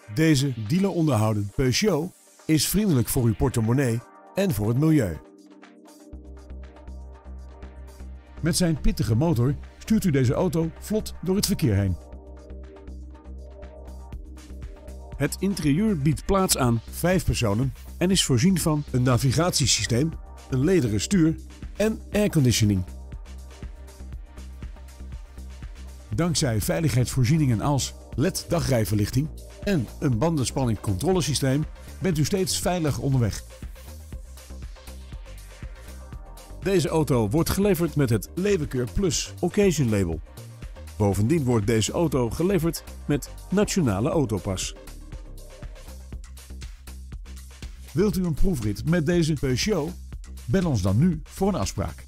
Deze dealer onderhouden Peugeot is vriendelijk voor uw portemonnee en voor het milieu. Met zijn pittige motor stuurt u deze auto vlot door het verkeer heen. Het interieur biedt plaats aan 5 personen en is voorzien van een navigatiesysteem, een lederen stuur en airconditioning. Dankzij veiligheidsvoorzieningen als LED-dagrijverlichting en een bandenspanning-controlesysteem bent u steeds veilig onderweg. Deze auto wordt geleverd met het Leeuwenkeur Plus Occasion Label. Bovendien wordt deze auto geleverd met Nationale Autopas. Wilt u een proefrit met deze Peugeot? Bel ons dan nu voor een afspraak.